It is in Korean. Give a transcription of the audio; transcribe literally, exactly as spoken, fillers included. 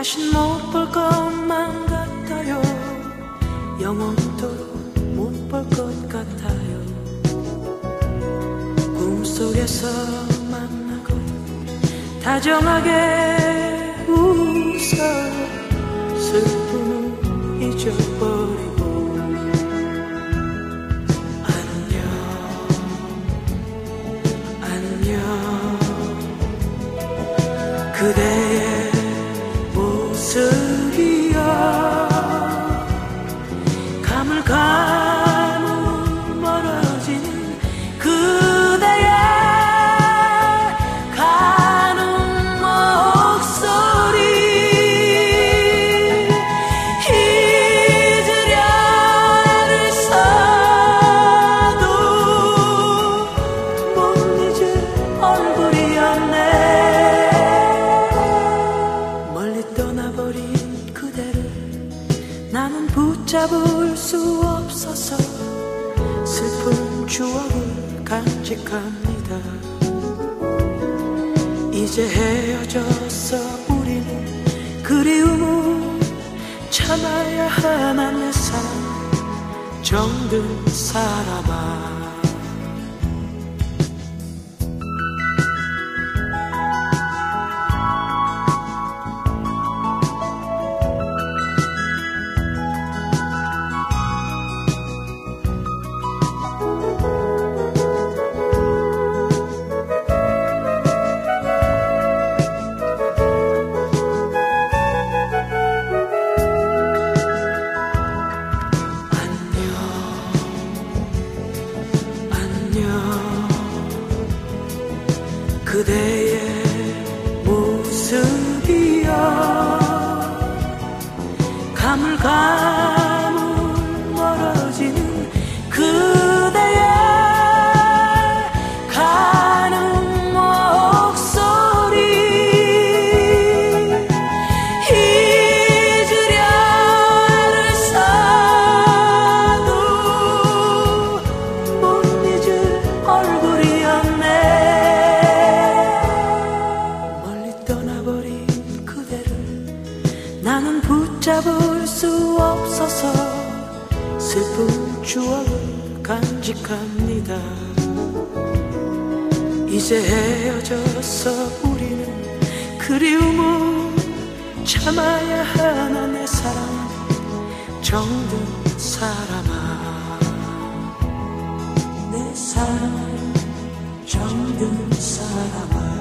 다신 못 볼 것만 같아요. 영원토록 못 볼 것 같아요. 꿈속에서 만나고 다정하게 웃어 슬픔을 잊어버리고 안녕 안녕 그대의 모습이여 가물가물 멀어지는 그대의 가는 목소리 잊으려 애써도 못 잊을 얼굴이었네. 멀리 떠나버린 그대를 나는 붙잡을 수 없어서 슬픈 추억을 간직합니다. 이제 헤어졌어 우리는 그리움을 참아야 하나 내 사랑 정든 사람아. 그대의 모습이여 가물가물 멀어지는 그대의 가는 목소리 잊으려 애써도 못 잊을 얼굴이었네. 나는 붙잡을 수 없어서 슬픈 추억을 간직합니다. 이제 헤어져서 우리는 그리움을 참아야 하나 내 사랑 정든 사람아. 내 사랑 정든 사람아.